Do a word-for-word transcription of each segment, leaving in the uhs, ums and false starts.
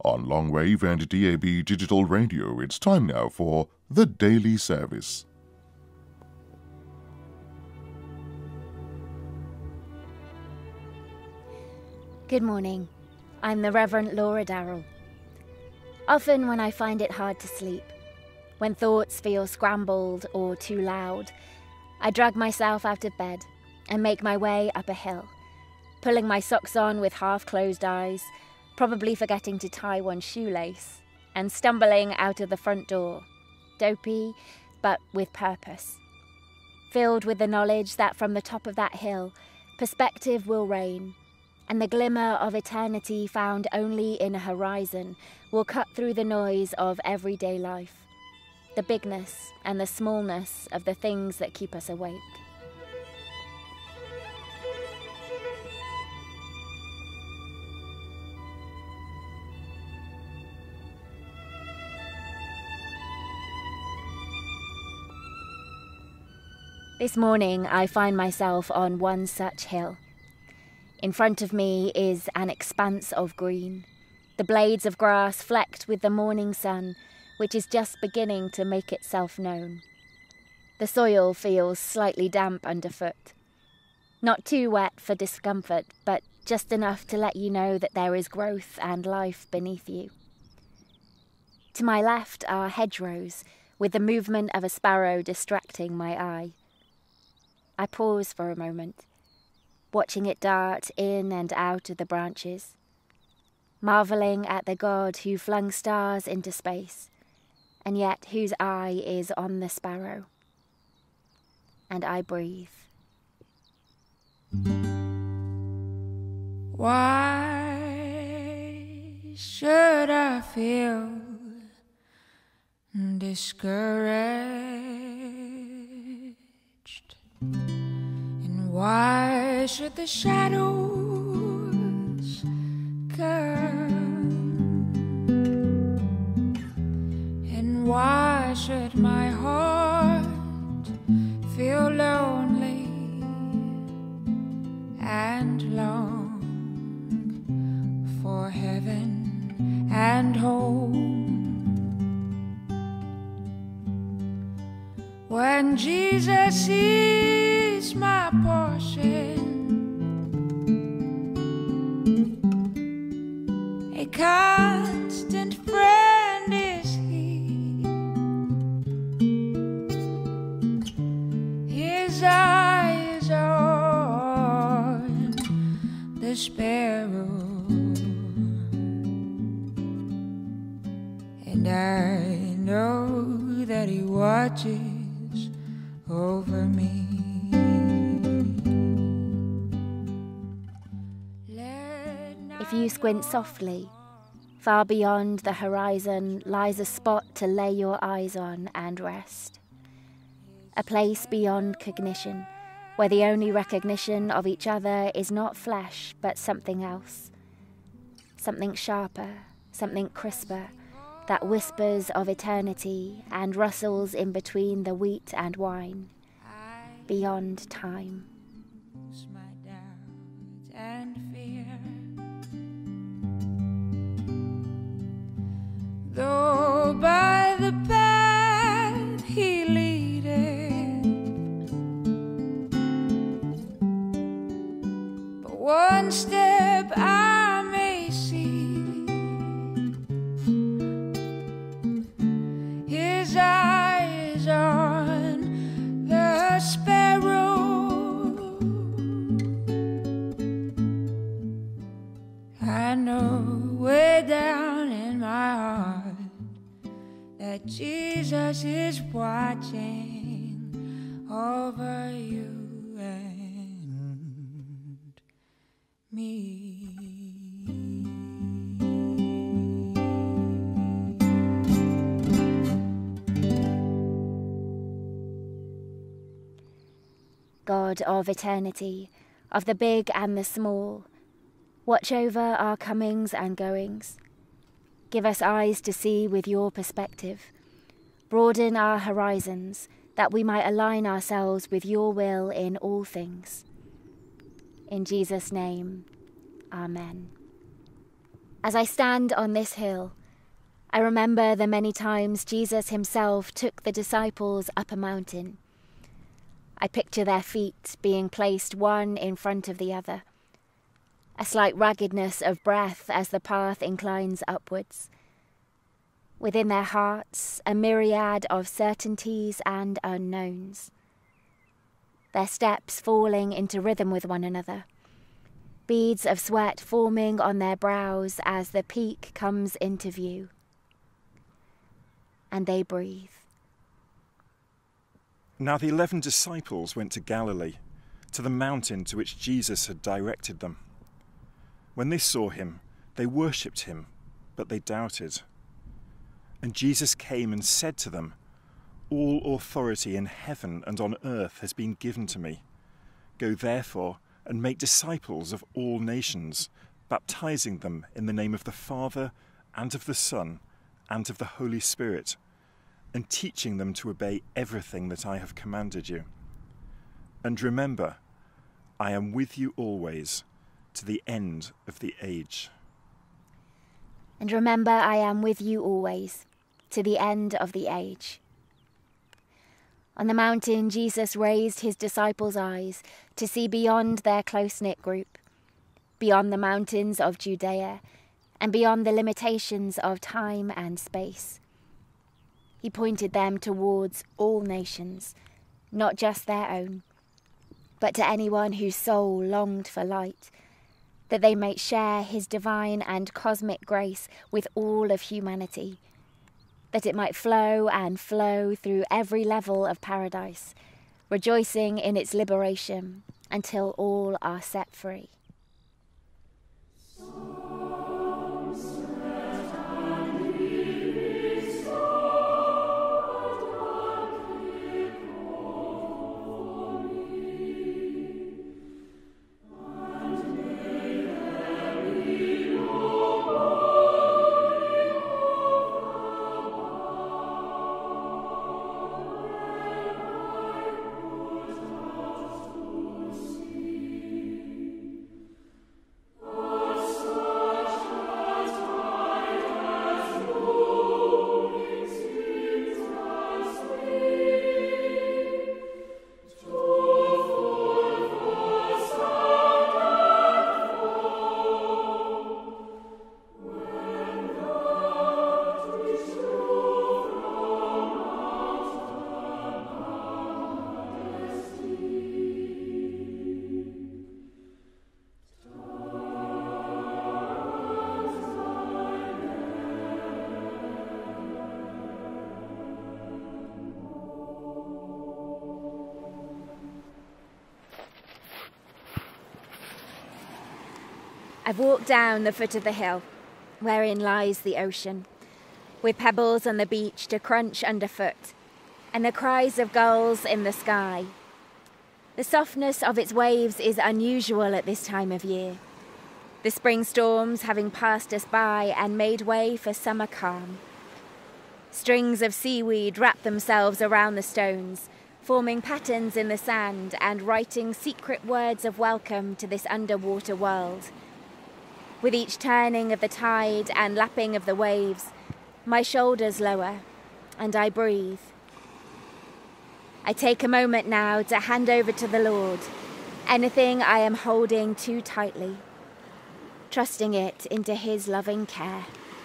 On longwave and D A B digital radio, it's time now for the Daily Service. Good morning. I'm the Reverend Laura Darrell. Often when I find it hard to sleep, when thoughts feel scrambled or too loud, I drag myself out of bed and make my way up a hill, pulling my socks on with half-closed eyes, probably forgetting to tie one shoelace, and stumbling out of the front door, dopey but with purpose, filled with the knowledge that from the top of that hill, perspective will reign, and the glimmer of eternity found only in a horizon will cut through the noise of everyday life, the bigness and the smallness of the things that keep us awake. This morning I find myself on one such hill. In front of me is an expanse of green, the blades of grass flecked with the morning sun, which is just beginning to make itself known. The soil feels slightly damp underfoot. Not too wet for discomfort, but just enough to let you know that there is growth and life beneath you. To my left are hedgerows, with the movement of a sparrow distracting my eye. I pause for a moment, watching it dart in and out of the branches, marvelling at the God who flung stars into space, and yet whose eye is on the sparrow. And I breathe. Why should I feel discouraged? And why should the shadows come? And why should my heart feel lonely and long for heaven and home? When Jesus is my portion, a constant friend is He. His eye is on the sparrow, and I know that He watches over me. If you squint softly, far beyond the horizon lies a spot to lay your eyes on and rest. A place beyond cognition, where the only recognition of each other is not flesh, but something else. Something sharper, something crisper, that whispers of eternity and rustles in between the wheat and wine, beyond time. My doubt and fear, though by the path He leadeth, but one step I may see, His eye is on the sparrow. I know way down in my heart that Jesus is watching over you and me. God of eternity, of the big and the small, watch over our comings and goings. Give us eyes to see with your perspective. Broaden our horizons, that we might align ourselves with your will in all things. In Jesus' name, Amen. As I stand on this hill, I remember the many times Jesus himself took the disciples up a mountain. I picture their feet being placed one in front of the other, a slight raggedness of breath as the path inclines upwards. Within their hearts, a myriad of certainties and unknowns. Their steps falling into rhythm with one another, beads of sweat forming on their brows as the peak comes into view. And they breathe. Now the eleven disciples went to Galilee, to the mountain to which Jesus had directed them. When they saw him, they worshipped him, but they doubted. And Jesus came and said to them, "All authority in heaven and on earth has been given to me. Go therefore and make disciples of all nations, baptizing them in the name of the Father and of the Son and of the Holy Spirit, and teaching them to obey everything that I have commanded you. And remember, I am with you always, to the end of the age." And remember, I am with you always, to the end of the age. On the mountain, Jesus raised his disciples' eyes to see beyond their close-knit group, beyond the mountains of Judea, and beyond the limitations of time and space. He pointed them towards all nations, not just their own, but to anyone whose soul longed for light, that they might share his divine and cosmic grace with all of humanity, that it might flow and flow through every level of paradise, rejoicing in its liberation until all are set free. I've walked down the foot of the hill, wherein lies the ocean, with pebbles on the beach to crunch underfoot, and the cries of gulls in the sky. The softness of its waves is unusual at this time of year, the spring storms having passed us by and made way for summer calm. Strings of seaweed wrap themselves around the stones, forming patterns in the sand and writing secret words of welcome to this underwater world. With each turning of the tide and lapping of the waves, my shoulders lower, and I breathe. I take a moment now to hand over to the Lord anything I am holding too tightly, trusting it into his loving care.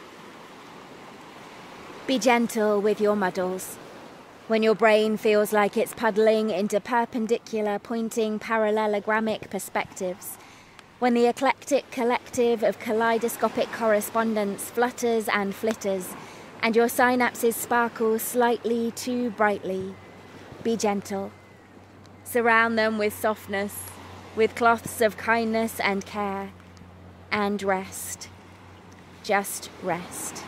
Be gentle with your muddles. When your brain feels like it's puddling into perpendicular, pointing parallelogramic perspectives, when the eclectic collective of kaleidoscopic correspondence flutters and flitters, and your synapses sparkle slightly too brightly, be gentle. Surround them with softness, with cloths of kindness and care, and rest. Just rest.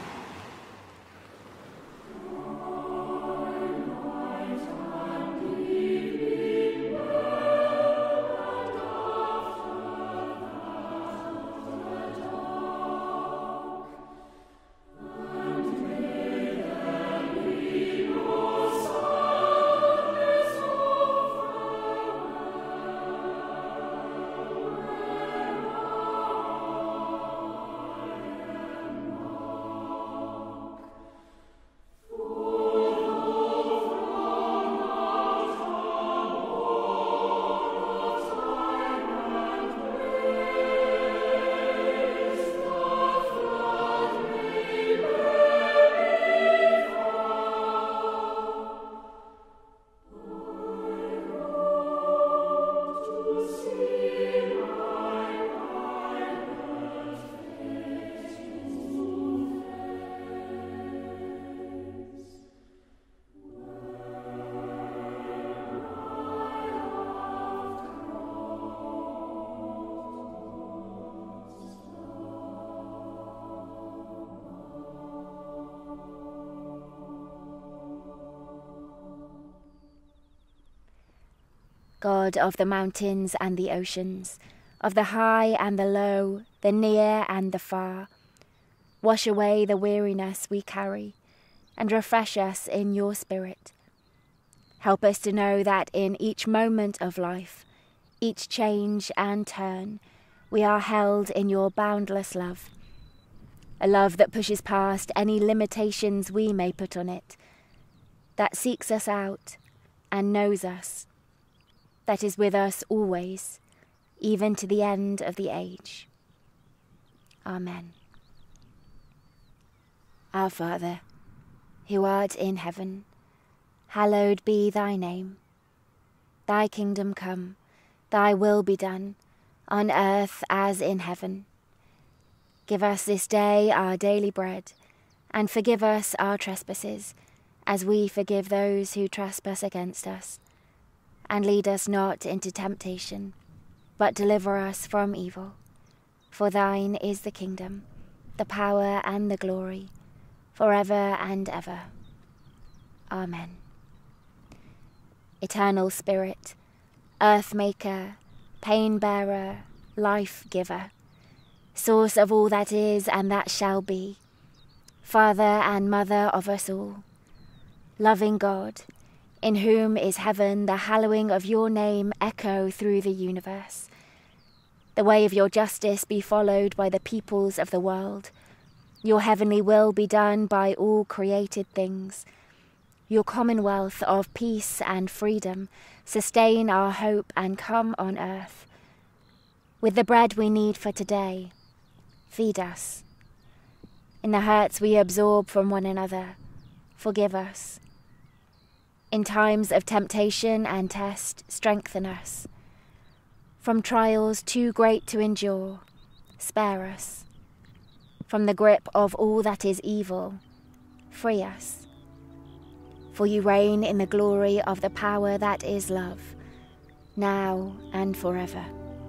God of the mountains and the oceans, of the high and the low, the near and the far. Wash away the weariness we carry, and refresh us in your Spirit. Help us to know that in each moment of life, each change and turn, we are held in your boundless love, a love that pushes past any limitations we may put on it, that seeks us out and knows us, that is with us always, even to the end of the age. Amen. Our Father, who art in heaven, hallowed be thy name. Thy kingdom come, thy will be done, on earth as in heaven. Give us this day our daily bread, and forgive us our trespasses, as we forgive those who trespass against us. And lead us not into temptation, but deliver us from evil. For thine is the kingdom, the power and the glory, forever and ever. Amen. Eternal Spirit, earth maker, pain bearer, life giver, source of all that is and that shall be, Father and Mother of us all, loving God, in whom is heaven, the hallowing of your name echo through the universe. The way of your justice be followed by the peoples of the world. Your heavenly will be done by all created things. Your commonwealth of peace and freedom sustain our hope and come on earth. With the bread we need for today, feed us. In the hurts we absorb from one another, forgive us. In times of temptation and test, strengthen us. From trials too great to endure, spare us. From the grip of all that is evil, free us. For you reign in the glory of the power that is love, now and forever.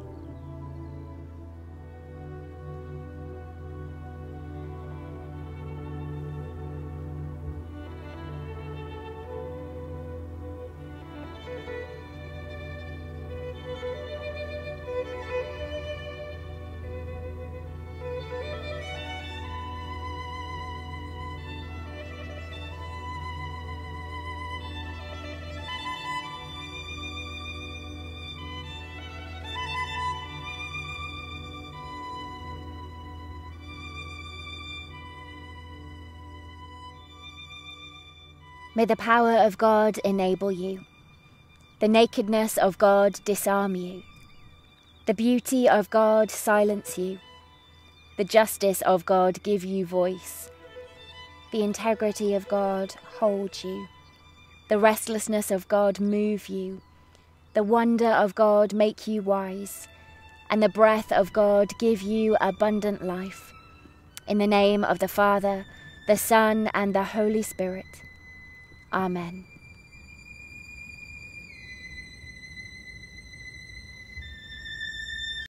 May the power of God enable you, the nakedness of God disarm you, the beauty of God silence you, the justice of God give you voice, the integrity of God hold you, the restlessness of God move you, the wonder of God make you wise, and the breath of God give you abundant life. In the name of the Father, the Son, and the Holy Spirit. Amen.